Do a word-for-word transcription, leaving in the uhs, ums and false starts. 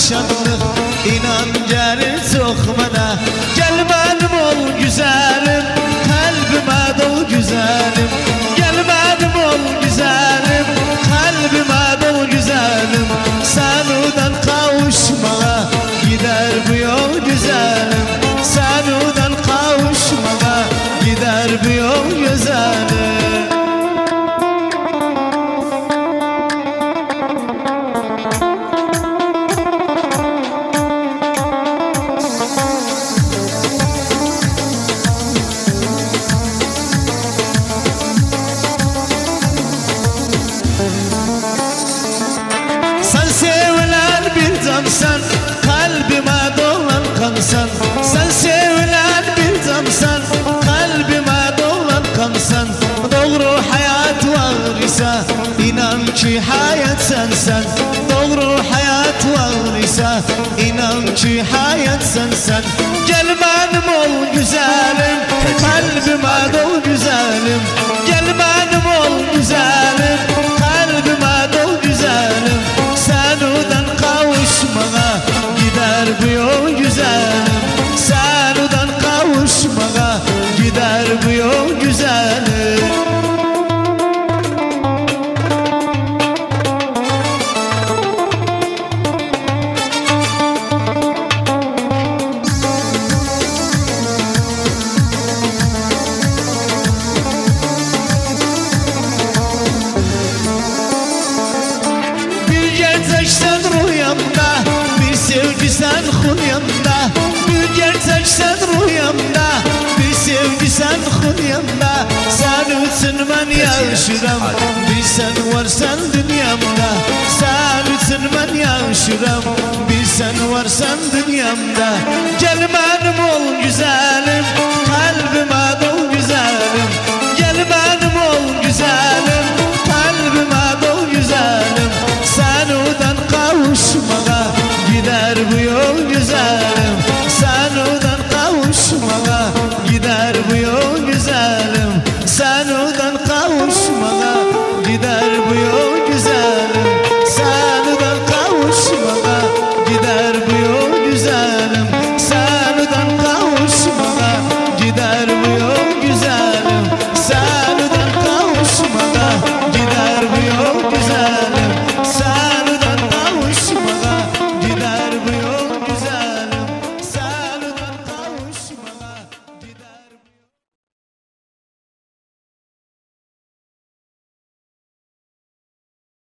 şanlı, inan gelin sokmana. Gel benim ol güzelim, kalbime dol güzelim. Gel benim ol güzelim, kalbime dol güzelim. Senudan kavuşmaya gider bu yol güzelim. Senudan kavuşmaya gider bu yol güzelim. Sen sevilen bir cansan, kalbime dolan kansan. Sen sevilen bir cansan, kalbime dolan kansan. Doğru hayat var ise, inan ki hayat sensen. Doğru hayat var ise, inan ki hayat sensen. Gel benim ol güzelim, kalbime dol güzelim. Gel benim ol güzelim, kalbime dol güzelim. Senudan kavuşmaya gider bu yol güzelim. Senudan kavuşmaya gider bu yol güzelim. Gerçekten rüyamda, bir sevgi sen hunyamda. Bir gerçek sen rüyamda, bir sevgi sen hunyamda. Sen için ben yaşıram, bir sen varsan dünyamda. Sen için ben yaşıram, bir sen varsan dünyamda. Gel benim ol güzelim,